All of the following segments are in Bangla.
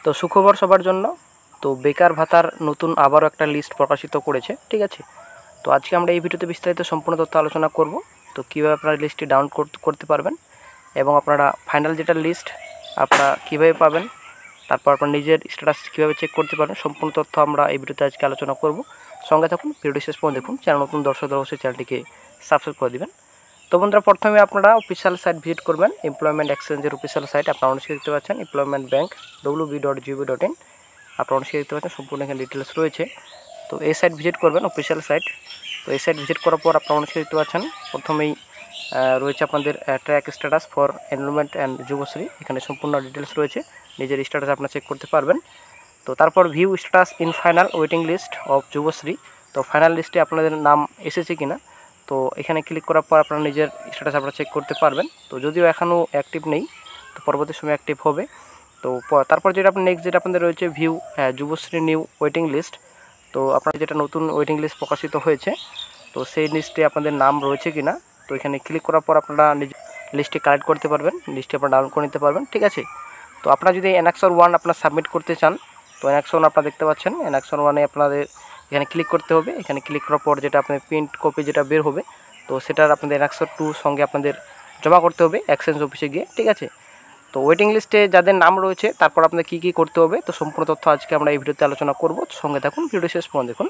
তো সুখবর সবার জন্য। তো বেকার ভাতার নতুন আবারও একটা লিস্ট প্রকাশিত করেছে, ঠিক আছে। তো আজকে আমরা এই ভিডিওতে বিস্তারিত সম্পূর্ণ তথ্য আলোচনা করব। তো কীভাবে আপনারা লিস্টটি ডাউনলোড করতে পারবেন এবং আপনারা ফাইনাল যেটা লিস্ট আপনারা কীভাবে পাবেন, তারপর আপনার নিজের স্ট্যাটাস কীভাবে চেক করতে পারবেন, সম্পূর্ণ তথ্য আমরা এই ভিডিওতে আজকে আলোচনা করব। সঙ্গে থাকুন, ভিডিওটি শেষ পর্যন্ত দেখুন। চ্যানেল নতুন দর্শকদের অবশ্যই চ্যানেলটিকে সাবস্ক্রাইব করে দেবেন। তো বন্ধুরা, প্রথমে আপনারা অফিসিয়াল সাইট ভিজিট করবেন, এমপ্লয়মেন্ট এক্সচেঞ্জের অফিসিয়াল সাইট। আপনারা অনেকে দেখতে পাচ্ছেন এমপ্লয়মেন্ট ব্যাংক wb.gov.in। আপনারা অনেকে দেখতে পাচ্ছেন সম্পূর্ণ এখানে ডিটেলস রয়েছে। তো এই সাইট ভিজিট করবেন, অফিসিয়াল সাইট। তো এই সাইট ভিজিট করার পর আপনারা অনেকে দেখতে পাচ্ছেন প্রথমেই রয়েছে আপনাদের track status for enrollment and Yuvashree. এখানে সম্পূর্ণ ডিটেলস রয়েছে, নিজের স্ট্যাটাস আপনারা চেক করতে পারবেন। তো তারপর view status in final waiting list of Yuvashree. তো ফাইনাল লিস্টে আপনাদের নাম এসেছে কিনা, তো এখানে ক্লিক করার পর আপনারা নিজের স্ট্যাটাস আপনারা চেক করতে পারবেন। তো যদিও এখনও অ্যাক্টিভ নেই, তো পরবর্তী সময় অ্যাক্টিভ হবে। তো তারপর যেটা আপনার নেক্সট যেটা আপনাদের রয়েছে view Yuvashree new waiting list. তো আপনার যেটা নতুন ওয়েটিং লিস্ট প্রকাশিত হয়েছে, তো সেই লিস্টে আপনাদের নাম রয়েছে কিনা, তো এখানে ক্লিক করার পর আপনারা নিজের লিস্টে কালেক্ট করতে পারবেন, লিস্টে আপনারা ডাউনলোড করে নিতে পারবেন, ঠিক আছে। তো আপনারা যদি অ্যানেক্সার 1 আপনারা সাবমিট করতে চান, তো অ্যানেক্সার 1 আপনারা দেখতে পাচ্ছেন। অ্যানেক্সার 1-এ আপনাদের এখানে ক্লিক করতে হবে। এখানে ক্লিক করার পর যেটা আপনাদের প্রিন্ট কপি যেটা বের হবে, তো সেটার আপনাদের অ্যানেক্সার 2 সঙ্গে আপনাদের জমা করতে হবে এক্সচেঞ্জ অফিসে গিয়ে, ঠিক আছে। তো ওয়েটিং লিস্টে যাদের নাম রয়েছে তারপর আপনাদের কী কী করতে হবে, তো সম্পূর্ণ তথ্য আজকে আমরা এই ভিডিওতে আলোচনা করব। সঙ্গে থাকুন, ভিডিও শেষ পর্যন্ত দেখুন।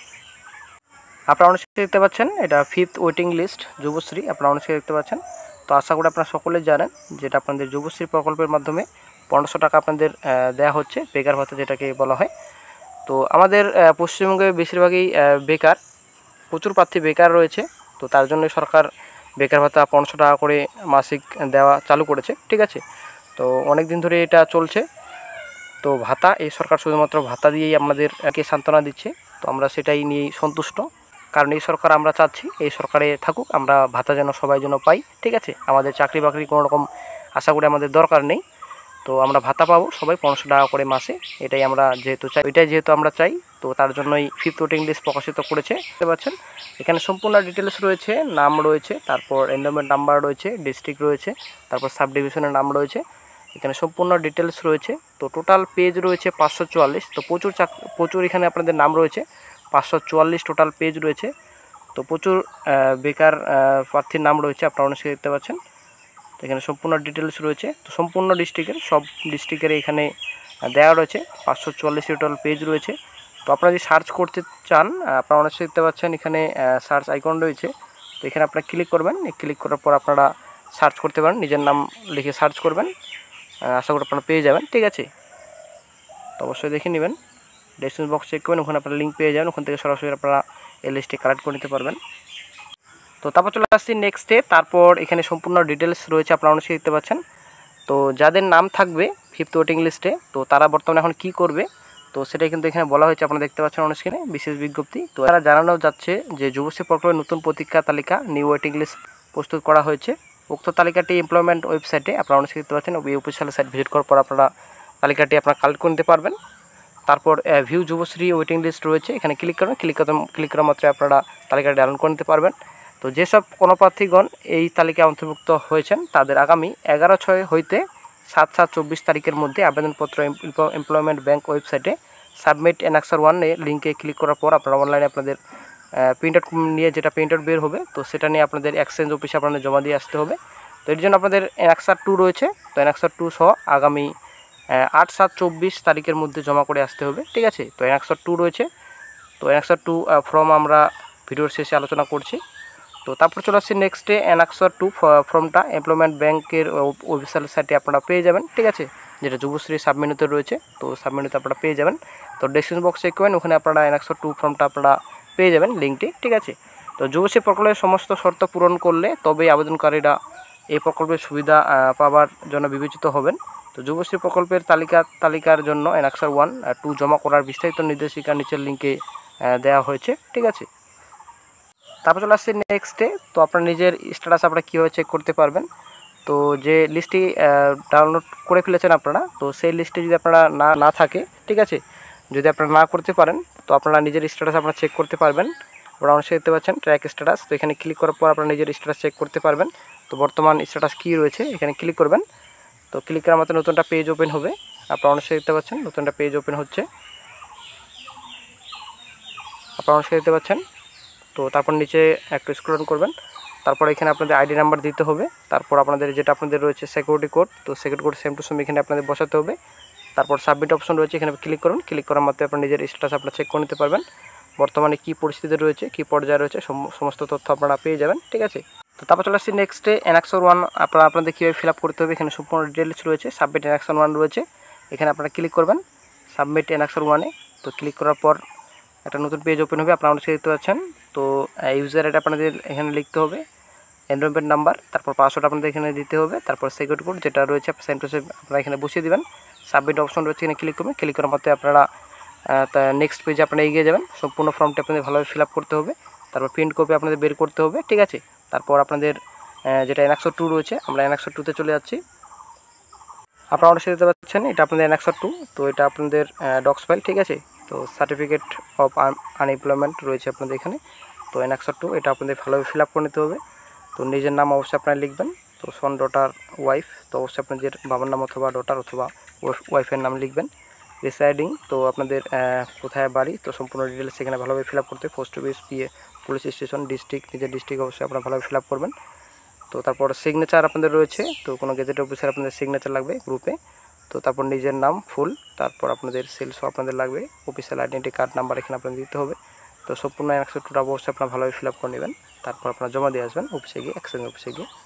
আপনারা অনেকে দেখতে পাচ্ছেন এটা 5th ওয়েটিং লিস্ট যুবশ্রী, আপনারা অনেকে দেখতে পাচ্ছেন। তো আশা করি আপনারা সকলে জানেন যেটা আপনাদের যুবশ্রী প্রকল্পের মাধ্যমে 1500 টাকা আপনাদের দেওয়া হচ্ছে, বেকার ভাতা যেটাকে বলা হয়। তো আমাদের পশ্চিমবঙ্গে বেশিরভাগই বেকার, প্রচুর প্রার্থী বেকার রয়েছে। তো তার জন্য সরকার বেকার ভাতা 1500 টাকা করে মাসিক দেওয়া চালু করেছে, ঠিক আছে। তো অনেক দিন ধরে এটা চলছে। তো ভাতা, এই সরকার শুধুমাত্র ভাতা দিয়েই আমাদেরকে সান্ত্বনা দিচ্ছে। তো আমরা সেটাই নিয়েই সন্তুষ্ট, কারণ এই সরকার আমরা চাচ্ছি এই সরকারে থাকুক, আমরা ভাতা যেন সবাই যেন পাই, ঠিক আছে। আমাদের চাকরি বাকরি কোনো রকম আশা করি আমাদের দরকার নেই। তো আমরা ভাতা পাবো সবাই 1500 টাকা করে মাসে, এটাই আমরা যেহেতু চাই, এটাই যেহেতু আমরা চাই, তো তার জন্যই 5th ওয়েটিং লিস্ট প্রকাশিত করেছে। দেখতে পাচ্ছেন এখানে সম্পূর্ণ ডিটেলস রয়েছে, নাম রয়েছে, তারপর এনরোলমেন্ট নাম্বার রয়েছে, ডিস্ট্রিক্ট রয়েছে, তারপর সাব ডিভিশনের নাম রয়েছে, এখানে সম্পূর্ণ ডিটেলস রয়েছে। তো টোটাল পেজ রয়েছে 544। তো প্রচুর এখানে আপনাদের নাম রয়েছে, 544 টোটাল পেজ রয়েছে। তো প্রচুর বেকার প্রার্থীর নাম রয়েছে, আপনারা অনেকে দেখতে পাচ্ছেন। তো এখানে সম্পূর্ণ ডিটেলস রয়েছে, তো সম্পূর্ণ ডিস্ট্রিক্টের সব ডিস্ট্রিক্টের এখানে দেওয়া রয়েছে, 544 টোটাল পেজ রয়েছে। তো আপনারা যদি সার্চ করতে চান, আপনারা অনেকে দেখতে পাচ্ছেন এখানে সার্চ আইকন রয়েছে। তো এখানে আপনারা ক্লিক করবেন, ক্লিক করার পর আপনারা সার্চ করতে পারেন, নিজের নাম লিখে সার্চ করবেন, আশা করি আপনারা পেয়ে যাবেন, ঠিক আছে। তো অবশ্যই দেখে নেবেন, ডেসক্রিপশন বক্স চেক করবেন, ওখানে আপনারা লিঙ্ক পেয়ে যাবেন, ওখান থেকে সরাসরি আপনারা এই লিস্টে কালেক্ট করে নিতে পারবেন। তো তারপর চলে আসছি নেক্সটে। তারপর এখানে সম্পূর্ণ ডিটেলস রয়েছে, আপনারা অনেকে দেখতে পাচ্ছেন। তো যাদের নাম থাকবে 5th ওয়েটিং লিস্টে, তো তারা বর্তমানে এখন কি করবে, তো সেটাই কিন্তু এখানে বলা হয়েছে, আপনারা দেখতে পাচ্ছেন অনেক স্ক্রিনে বিশেষ বিজ্ঞপ্তি। তো তারা জানানো যাচ্ছে যে যুবশ্রী প্রকল্পের নতুন প্রতীক্ষা তালিকা নিউ ওয়েটিং লিস্ট প্রস্তুত করা হয়েছে। উক্ত তালিকাটি এমপ্লয়মেন্ট ওয়েবসাইটে, আপনারা অনেকে দেখতে পাচ্ছেন, ওই অফিসিয়াল সাইট ভিজিট করার পর আপনারা তালিকাটি আপনারা কালেক্ট করে নিতে পারবেন। তারপর ভিউ যুবশ্রী ওয়েটিং লিস্ট রয়েছে, এখানে ক্লিক করবেন, ক্লিক করা মাত্র আপনারা তালিকাটি ডাউনলোড করে নিতে পারবেন। তো যেসব কোনো প্রার্থীগণ এই তালিকায় অন্তর্ভুক্ত হয়েছেন তাদের আগামী 11/6 হইতে 7/7/24 তারিখের মধ্যে আবেদনপত্র এমপ্লয়মেন্ট ব্যাংক ওয়েবসাইটে সাবমিট অ্যানেক্সার 1 লিঙ্কে ক্লিক করার পর আপনারা অনলাইনে আপনাদের প্রিন্ট আউট নিয়ে যেটা প্রিন্ট আউট বের হবে, তো সেটা নিয়ে আপনাদের এক্সচেঞ্জ অফিসে আপনাদের জমা দিয়ে আসতে হবে। তো এর জন্য আপনাদের অ্যানেক্সার 2 রয়েছে, তো অ্যানেক্সার 2 সহ আগামী 8/7/24 তারিখের মধ্যে জমা করে আসতে হবে, ঠিক আছে। তো অ্যানেক্সার 2 রয়েছে, তো অ্যানেক্সার 2 ফর্ম আমরা ভিডিওর শেষে আলোচনা করছি। তো তারপর চলে আসছে নেক্সটে অ্যানেক্সার 2 ফর্মটা এমপ্লয়মেন্ট ব্যাংকের অফিসিয়াল সাইটে আপনারা পেয়ে যাবেন, ঠিক আছে, যেটা যুবশ্রী সাবমেনুতে রয়েছে। তো সাবমেনুতে আপনারা পেয়ে যাবেন। তো ডেসক্রিপশন বক্স চেক করবেন, ওখানে আপনারা অ্যানেক্সার 2 ফর্মটা আপনারা পেয়ে যাবেন লিঙ্কটি, ঠিক আছে। তো যুবশ্রী প্রকল্পের সমস্ত শর্ত পূরণ করলে তবেই আবেদনকারীরা এই প্রকল্পের সুবিধা পাওয়ার জন্য বিবেচিত হবেন। তো যুবশ্রী প্রকল্পের তালিকার জন্য অ্যানেক্সার 1 2 জমা করার বিস্তারিত নির্দেশিকা নিচের লিঙ্কে দেওয়া হয়েছে, ঠিক আছে। তারপর চলে আসছে নেক্সটে। তো আপনার নিজের স্ট্যাটাস আপনারা কীভাবে চেক করতে পারবেন, তো যে লিস্টটি ডাউনলোড করে ফেলেছেন আপনারা, তো সেই লিস্টে যদি আপনারা না থাকে, ঠিক আছে, যদি আপনারা না করতে পারেন, তো আপনারা নিজের স্ট্যাটাস আপনারা চেক করতে পারবেন। আপনারা অবশ্যই দেখতে পাচ্ছেন ট্র্যাক স্ট্যাটাস, তো এখানে ক্লিক করার পর আপনারা নিজের স্ট্যাটাস চেক করতে পারবেন। তো বর্তমান স্ট্যাটাস কী রয়েছে এখানে ক্লিক করবেন। তো ক্লিক করার মাত্র নতুনটা পেজ ওপেন হবে, আপনারা অনেক দেখতে পাচ্ছেন নতুন একটা পেজ ওপেন হচ্ছে, আপনারা অনেক দেখতে পাচ্ছেন। তো তারপর নিচে একটু স্ক্রল করবেন, তারপর এখানে আপনাদের আইডি নাম্বার দিতে হবে, তারপর আপনাদের যেটা আপনাদের রয়েছে সিকিউরিটি কোড, তো security code same to same এখানে আপনাদের বসাতে হবে। তারপর সাবমিট অপশন রয়েছে, এখানে ক্লিক করুন, ক্লিক করার মাধ্যমে আপনার নিজের স্ট্যাটাস আপনারা চেক করে নিতে পারবেন, বর্তমানে কী পরিস্থিতি রয়েছে, কী পর্যায়ে রয়েছে, সমস্ত তথ্য আপনারা পেয়ে যাবেন। ঠিক আছে, তো তারপর চলে আসছি নেক্সটে এনএক্সর 1 আপনাদের কীভাবে ফিল আপ করতে হবে। এখানে সম্পূর্ণ ডিটেলস রয়েছে, সাবমিট এনএক্সর 1 রয়েছে, এখানে আপনারা ক্লিক করবেন সাবমিট এনএক্সর 1-এ। তো ক্লিক করার পর একটা নতুন পেজ ওপেন হবে, আপনারা অনেক দেখতে পাচ্ছেন। তো ইউজার আইডি আপনাদের এখানে লিখতে হবে, এনরোলমেন্ট নাম্বার, তারপর পাসওয়ার্ড আপনাদের এখানে দিতে হবে, তারপর সিকিউরিটি কোড যেটা রয়েছে সেম টু সেম আপনারা এখানে বসিয়ে দেবেন। সাবমিট অপশন রয়েছে, এখানে ক্লিক করবেন, ক্লিক করার মাধ্যমে আপনারা নেক্সট পেজে আপনারা এগিয়ে যাবেন। সম্পূর্ণ ফর্মটি আপনাদের ভালোভাবে ফিল আপ করতে হবে, তারপর প্রিন্ট কপি আপনাদের বের করতে হবে। ঠিক আছে, তারপর আপনাদের যেটা এনএক্সর 2 রয়েছে, আমরা এনএক্সর 2-তে চলে যাচ্ছি। আপনারা অনেক দেখতে পাচ্ছেন এটা আপনাদের এনএক্সর 2, তো এটা আপনাদের ডক্স ফাইল। ঠিক আছে, তো সার্টিফিকেট অফ আনএমপ্লয়মেন্ট রয়েছে আপনাদের এখানে, তো এনএক্সর 2 এটা আপনাদের ভালোভাবে ফিল আপ করে নিতে হবে। তো নিজের নাম অবশ্যই আপনারা লিখবেন, তো সন ডটার ওয়াইফ, তো অবশ্যই আপনাদের বাবার নাম অথবা ডটার অথবা ওয়াইফের নাম লিখবেন। রিসাইডিং, তো আপনাদের কোথায় বাড়ি, তো সম্পূর্ণ ডিটেলস সেখানে ভালোভাবে ফিল আপ করতে, post office, PA, police station, district, নিজের ডিস্ট্রিক্ট অবশ্যই আপনারা ভালোভাবে ফিল আপ করবেন। তো তারপর সিগনেচার আপনাদের রয়েছে, তো কোনো গেজেট অফিসার আপনাদের সিগনেচার লাগবে গ্রুপে। তো তারপর নিজের নাম ফুল, তারপর আপনাদের সেলসও আপনাদের লাগবে, অফিসিয়াল আইডেন্টি কার্ড নাম্বার এখানে আপনাদের দিতে হবে। তো সম্পূর্ণ এনএক্সর 2 অবশ্যই আপনারা ভালোভাবে ফিল আপ করে নেবেন, তারপর আপনারা জমা দিয়ে আসবেন অফিসে গিয়ে, এক্সচেঞ্জ অফিসে গিয়ে।